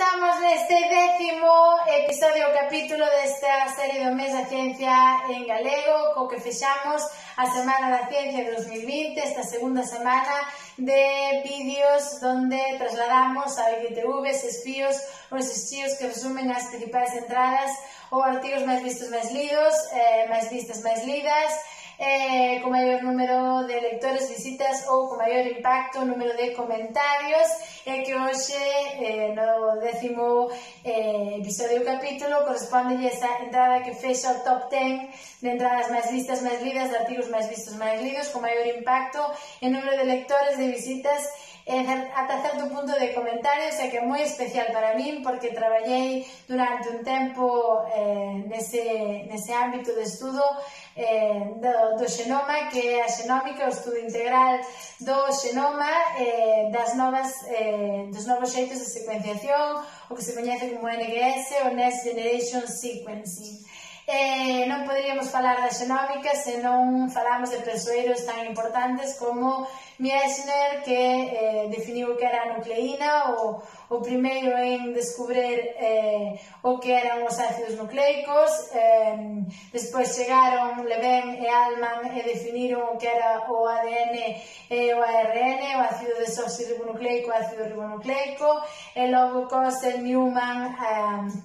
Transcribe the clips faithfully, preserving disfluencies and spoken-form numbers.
estamos neste décimo episodio ou capítulo desta serie do mes da ciencia en galego, co que fechamos a Semana da Ciencia de dos mil vinte, esta segunda semana de vídeos donde trasladamos a I G T V eses fíos, os xíos que resumen as principais entradas ou artigos máis vistos, máis lidos, eh, máis vistas, máis lidas, Eh, con maior número de lectores, visitas ou con maior impacto, número de comentarios, e que hoxe, eh, no décimo eh, episodio ou capítulo, corresponde esa entrada que fecha o top ten de entradas máis vistas, máis lidas, de artigos máis vistos, máis lidos, con maior impacto en número de lectores, de visitas, e ata certo punto de comentarios, e que é moi especial para min porque traballei durante un tempo eh, nese, nese ámbito de estudo eh, do, do xenoma, que é a xenómica, o estudo integral do xenoma, eh, das novas, eh, dos novos xeitos de secuenciación, o que se coñece como N G S, o Next Generation Sequencing. Eh, non poderíamos falar da xenómica se non falamos de persoeiros tan importantes como Miechner, que eh, definiu o que era a nucleína, o, o primeiro en descubrir eh, o que eran os ácidos nucleicos. Eh, despois chegaron Leven e Altman e definiron o que era o A D N e o A R N, o ácido desoxirribonucleico, o ácido ribonucleico, e logo Kossel, Newman, eh,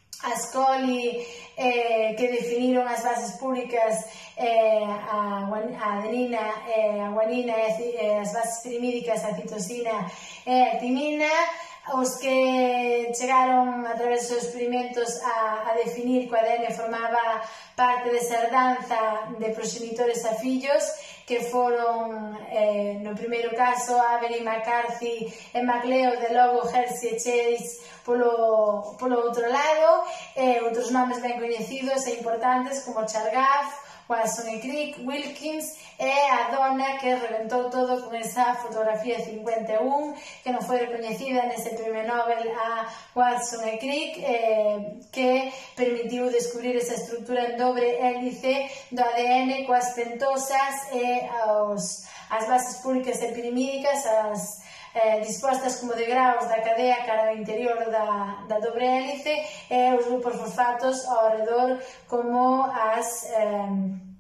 Ascoli, eh, que definiron as bases públicas, eh, a, a adenina, eh, a guanina e eh, as bases pirimídicas, a citosina e a timina, os que chegaron a través dos experimentos a, a definir que o A D N formaba parte desa herdanza de proxenitores a fillos, que foron, eh, no primeiro caso, Avery, McCarthy e MacLeod, e logo Hershey e Chase polo, polo outro lado, e outros nomes ben coñecidos e importantes como Chargaff, Watson e Crick, Wilkins e a dona que reventou todo con esa fotografía cincuenta e un que non foi recoñecida nese premio Nobel a Watson e Crick, eh, que permitiu descubrir esa estructura en dobre hélice do A D N coas pentosas e os, as bases públicas e pirimídicas, as Eh, dispostas como de graus da cadea cara ao interior da, da dobre hélice, e os grupos fosfatos ao redor como as, eh,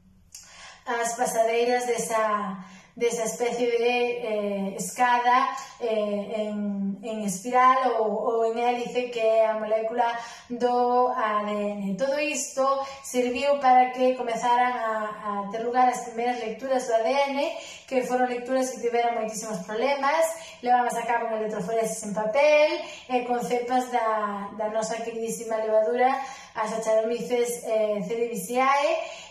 as pasadeiras desa, desa especie de eh, escada eh, en, en espiral ou, ou en hélice, que é a molécula do A D N. Todo isto serviu para que comezaran a, a ter lugar as primeiras lecturas do A D N, que foron lecturas que tiveron moitísimos problemas. Levamos a cabo un electroforesis en papel, e con cepas da, da nosa queridísima levadura, as Saccharomyces eh, cerevisiae,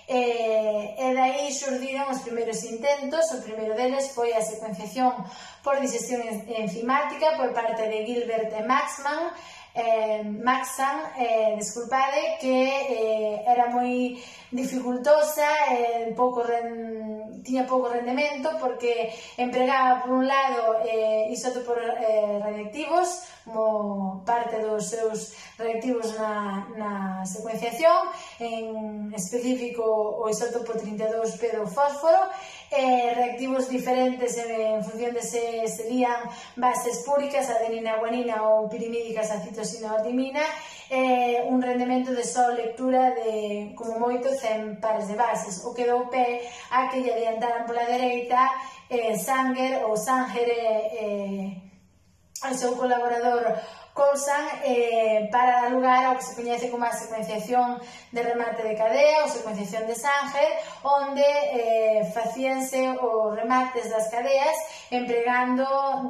e, e dai xurdiron os primeiros intentos. O primeiro deles foi a secuenciación por disección enzimática por parte de Gilbert e Maxman, eh, Maxam, eh, disculpade, que eh, era moi dificultosa, eh, pouco ren, tiña pouco rendemento porque empregaba por un lado eh, isótopos eh, radiactivos como parte dos seus reactivos na, na secuenciación, en específico o isótopo trinta e dous P do fósforo, eh, reactivos diferentes en, en función de se serían bases públicas, adenina, guanina ou pirimídicas, a citosina ou a timina, eh, un rendemento de só lectura de como moito cen pares de bases, o que dou pé a que lle adiantaran pola dereita eh, Sanger ou Sanger eh, o seu colaborador Coulson, eh, para dar lugar ao que se coñece como a secuenciación de remate de cadea ou secuenciación de Sanger, onde eh, facíanse os remates das cadeas empregando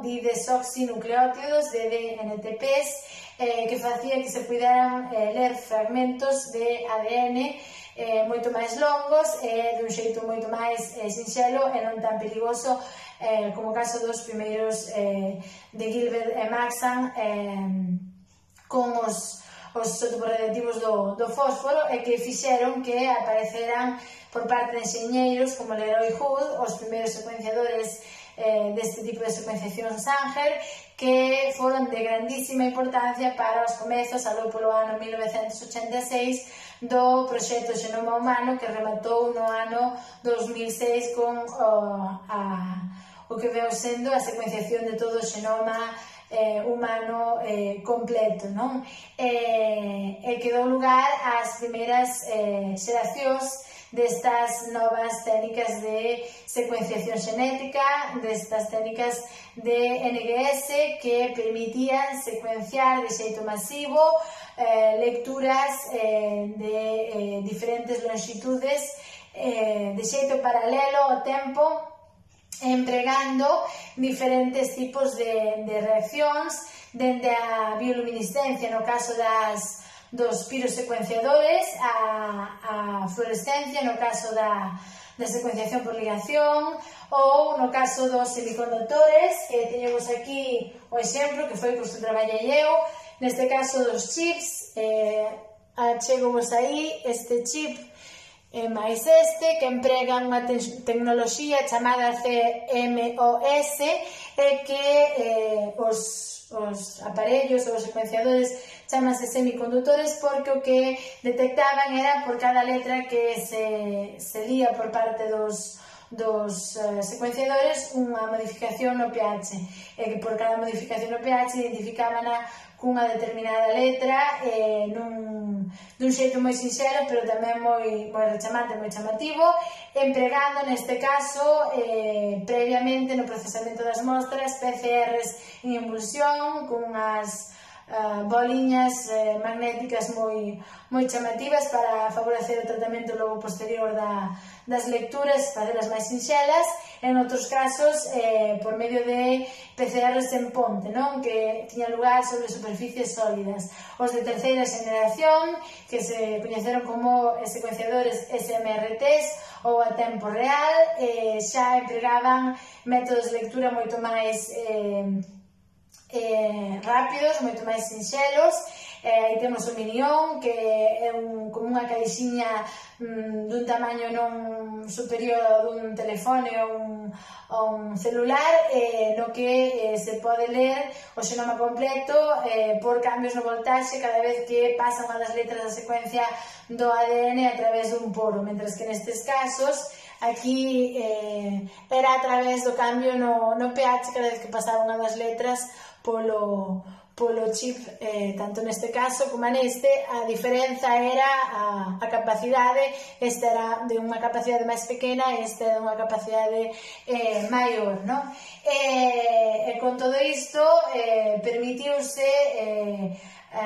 didesoxinucleótidos de D N T Ps, eh, que facía que se puderan eh, ler fragmentos de A D N eh, moito máis longos e dun xeito moito máis eh, sinxelo e non tan perigoso, eh, como o caso dos primeiros eh, de Gilbert e Maxam, eh, con os, os isótopos radiactivos do, do fósforo, e que fixeron que apareceran por parte de enxeñeiros como Leroy Hood os primeiros secuenciadores eh, deste tipo de secuenciación Sanger, que foron de grandísima importancia para os comezos aló polo ano mil novecentos ochenta e seis do proxecto Xenoma Humano, que rematou no ano dos mil seis con o, a, o que veo sendo a secuenciación de todo o xenoma eh, humano eh, completo, non? E, e que dou lugar ás primeiras eh, xeracións destas novas técnicas de secuenciación xenética, destas técnicas de N G S que permitían secuenciar de xeito masivo eh, lecturas eh, de eh, diferentes longitudes eh, de xeito paralelo ao tempo, empregando diferentes tipos de, de reaccións, dende a bioluminiscencia no caso das dos pirosecuenciadores, a, a fluorescencia no caso da, da secuenciación por ligación, ou no caso dos semicondutores, que teñemos aquí o exemplo que foi cos que traballei eu, neste caso dos chips, eh, achegomos aí este chip e máis este, que empregan unha te tecnoloxía chamada C M O S, e que eh, os os aparellos ou os secuenciadores chamanse semicondutores porque o que detectaban era por cada letra que se, se lía por parte dos, dos uh, secuenciadores unha modificación no pH, e que por cada modificación no pH identificaban cunha determinada letra eh, nun, dun xeito moi sinxelo, pero tamén moi, moi rechamante, moi chamativo, empregando neste caso eh, previamente no procesamento das mostras P C Rs en emulsión con unhas uh, boliñas eh, magnéticas moi, moi chamativas para favorecer o tratamento logo posterior da, das lecturas, facelas máis sinxelas. En outros casos, eh, por medio de P C Rs en ponte, non? Que tiñan lugar sobre superficies sólidas. Os de terceira xeneración, que se coñeceron como secuenciadores S M R Ts ou a tempo real, eh, xa empregaban métodos de lectura moito máis eh, eh, rápidos, moito máis sinxelos. Eh, aí temos o Minion, que é un, como unha caixiña mm, dun tamaño non superior ao dun telefone ou un, un celular, eh, no que eh, se pode ler o xenoma completo eh, por cambios no voltaxe cada vez que pasa unha das letras da secuencia do A D N a través dun poro, mentres que nestes casos aquí eh, era a través do cambio no, no pH cada vez que pasaba unha das letras polo polo chip, eh, tanto neste caso como neste. A diferenza era a, a capacidade, este era de unha capacidade máis pequena e este de unha capacidade eh, maior, non? E, e con todo isto eh, permitiuse eh,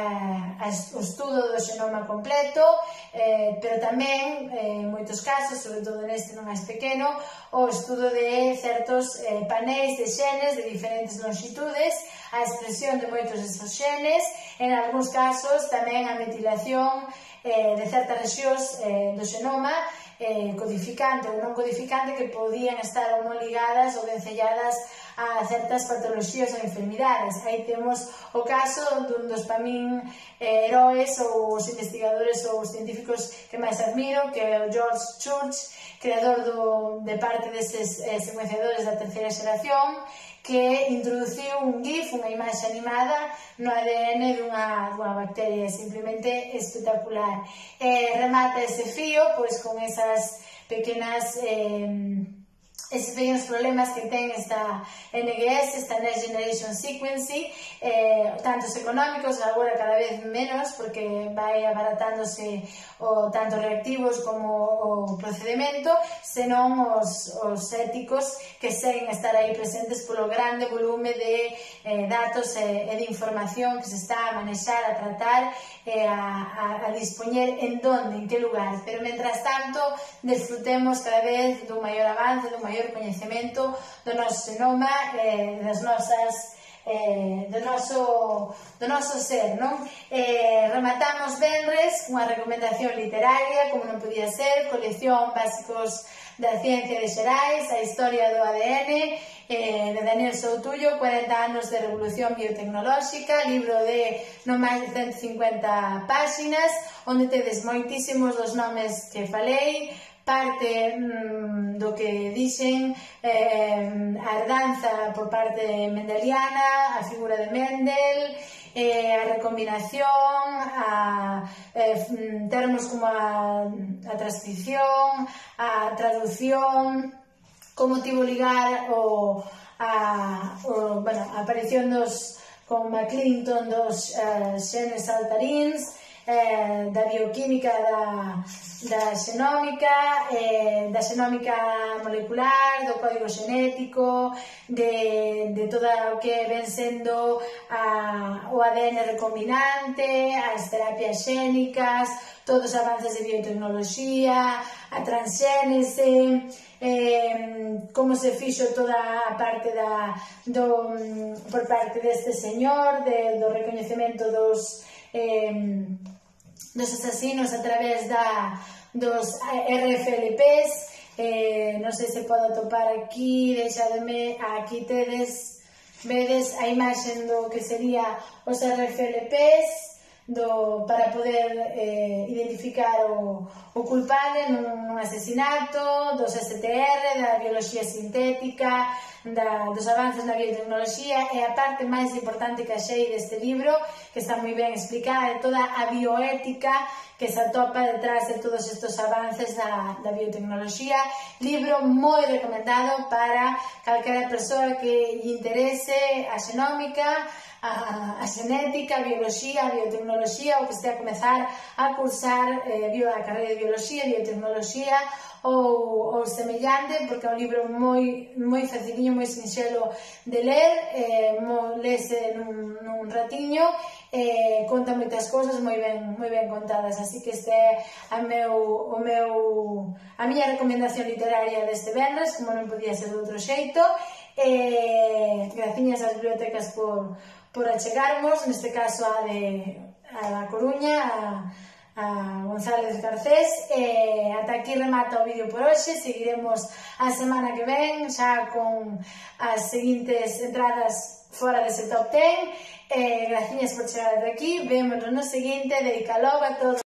eh, o estudo do xenoma completo, eh, pero tamén, eh, en moitos casos, sobre todo neste non máis pequeno, o estudo de certos eh, panéis de xenes de diferentes longitudes, a expresión de moitos destes xenes, en algúns casos tamén a metilación eh, de certas rexións eh, do xenoma, eh, codificante ou non codificante, que podían estar ou non ligadas ou vencelladas a certas patoloxías ou enfermidades. Aí temos o caso dun dos pa min eh, heróis ou os investigadores ou os científicos que máis admiro, que é o George Church, creador do, de parte deses eh, secuenciadores da terceira xeración, que introduciu un GIF, unha imaxe animada, no A D N dunha, dunha bacteria, simplemente espectacular. E remata ese fío, pois, con esas pequenas... Eh, eses pequenos problemas que ten esta N G S, esta Next Generation Sequencing, eh, tantos económicos, agora cada vez menos, porque vai abaratándose o, tanto reactivos como o procedimento, senón os, os éticos que seguen estar aí presentes polo grande volume de eh, datos e, e de información que se está a manexar, a tratar e a, a, a dispoñer en donde, en que lugar. Pero, mentras tanto, desfrutemos cada vez dun maior avance, dun maior coñecemento do noso xenoma, eh, das nosas eh, do noso do noso ser, non? Eh, rematamos venres unha recomendación literaria, como non podía ser, colección Básicos da Ciencia de Xerais, a historia do A D N, eh, de Daniel Soutullo, cuarenta anos de revolución biotecnolóxica, libro de non máis de ciento cincuenta páxinas, onde tedes moitísimos dos nomes que falei, parte mmm, do que dixen, eh, a herdanza por parte mendeliana, a figura de Mendel, eh, a recombinación, a eh, termos como a, a transcripción, a traducción, como tivo ligar o, a, o, bueno, a aparición dos con McClinton dos uh, xenes saltaríns, eh, da bioquímica da, da xenómica, eh, da xenómica molecular, do código xenético, de, de todo o que ven sendo a, o A D N recombinante, as terapias xénicas, todos os avances de biotecnoloxía, a transxénese, eh, como se fixo toda a parte da, do, por parte deste señor, de, do recoñecemento dos, eh, dos asasinos a través da, dos R F L Ps, eh, non sei se podo atopar aquí, deixademe, aquí tedes, vedes a imaxen do que sería os R F L Ps, do, para poder eh, identificar o, o culpable nun, nun asesinato, dos S T R, da biología sintética, da, dos avances na biotecnoloxía, e a parte máis importante que achei deste libro, que está moi ben explicada, de toda a bioética que se atopa detrás de todos estes avances da, da biotecnoloxía. Libro moi recomendado para calquera persoa que lle interese a xenómica, a, a xenética, a biología, a biotecnoloxía, ou que estea a comezar a cursar eh, bio, a carreira de biología, biotecnoloxía ou, ou semellante, porque é un libro moi, moi faciliño, moi sinxelo de ler, eh, mo, lese nun, nun ratiño, eh, conta moitas cousas moi ben, moi ben contadas, así que este é a, meu, o meu, a miña recomendación literaria deste venres, como non podía ser de outro xeito. Eh, graciñas ás bibliotecas por, por achegarmos, neste caso a de a da Coruña, a, a González Garcés. Eh, ata aquí remata o vídeo por hoxe, seguiremos a semana que ven xa con as seguintes entradas fora dese top ten. Eh, graciñas por chegar ata aquí, vémonos no seguinte, dedica logo a todos.